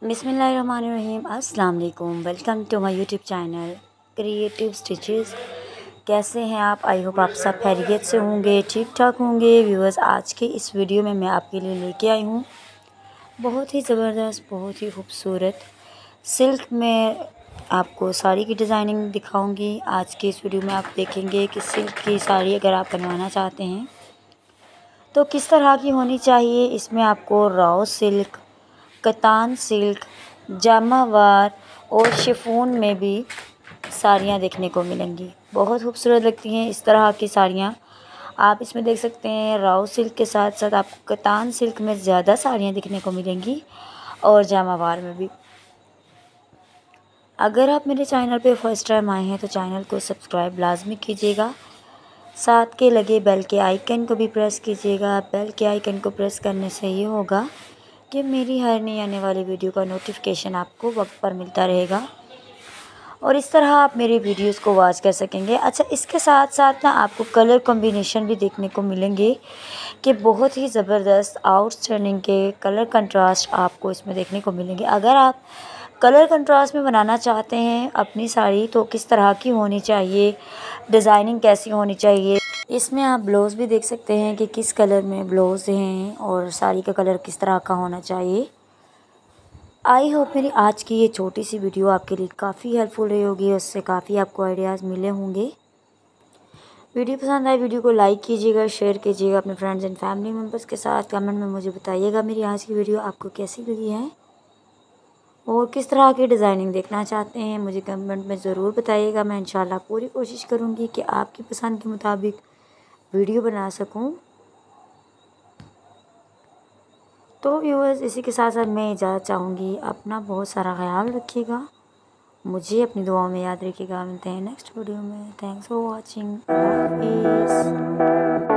बिस्मिल्लाहिर्रहमानिर्रहीम। अस्सलाम वालेकुम। Welcome to my YouTube channel Creative Stitches. कैसे हैं आप? आई होप आप सब खैरियत से होंगे, ठीक ठाक होंगे। व्यूअर्स, आज के इस वीडियो में मैं आपके लिए लेके आई हूँ बहुत ही ज़बरदस्त, बहुत ही खूबसूरत सिल्क में आपको साड़ी की डिज़ाइनिंग दिखाऊंगी। आज के इस वीडियो में आप देखेंगे कि सिल्क की साड़ी अगर आप बनवाना चाहते हैं तो किस तरह की होनी चाहिए। इसमें आपको raw silk, Katan silk, Jamawar और शिफॉन में भी साड़ियाँ देखने को मिलेंगी। बहुत खूबसूरत लगती हैं इस तरह की साड़ियाँ। आप इसमें देख सकते हैं राव सिल्क के साथ साथ आपको कतान सिल्क में ज़्यादा साड़ियाँ देखने को मिलेंगी और जामावार में भी। अगर आप मेरे चैनल पे फर्स्ट टाइम आए हैं तो चैनल को सब्सक्राइब लाजमी कीजिएगा। साथ के लगे बेल के आइकन को भी प्रेस कीजिएगा। बेल के आइकन को प्रेस करने से ये होगा कि मेरी हर नई आने वाली वीडियो का नोटिफिकेशन आपको वक्त पर मिलता रहेगा और इस तरह आप मेरी वीडियोस को वॉच कर सकेंगे। अच्छा, इसके साथ साथ ना आपको कलर कॉम्बिनेशन भी देखने को मिलेंगे कि बहुत ही ज़बरदस्त आउटस्टैंडिंग के कलर कंट्रास्ट आपको इसमें देखने को मिलेंगे। अगर आप कलर कंट्रास्ट में बनाना चाहते हैं अपनी साड़ी तो किस तरह की होनी चाहिए, डिज़ाइनिंग कैसी होनी चाहिए, इसमें आप ब्लाउज़ भी देख सकते हैं कि किस कलर में ब्लाउज़ हैं और साड़ी का कलर किस तरह का होना चाहिए। आई होप मेरी आज की ये छोटी सी वीडियो आपके लिए काफ़ी हेल्पफुल रही होगी, उससे काफ़ी आपको आइडियाज़ मिले होंगे। वीडियो पसंद आए वीडियो को लाइक कीजिएगा, शेयर कीजिएगा अपने फ्रेंड्स एंड फैमिली मेम्बर्स के साथ। कमेंट में मुझे बताइएगा मेरी आज की वीडियो आपको कैसी लगी है और किस तरह की डिज़ाइनिंग देखना चाहते हैं, मुझे कमेंट में ज़रूर बताइएगा। मैं इंशाल्लाह पूरी कोशिश करूँगी कि आपकी पसंद के मुताबिक वीडियो बना सकूं। तो व्यूअर्स, इसी के साथ साथ मैं इजाज़त चाहूँगी। अपना बहुत सारा ख्याल रखिएगा, मुझे अपनी दुआओं में याद रखिएगा। मिलते हैं नेक्स्ट वीडियो में। Thanks for watching. अल्लाह हाफिज़।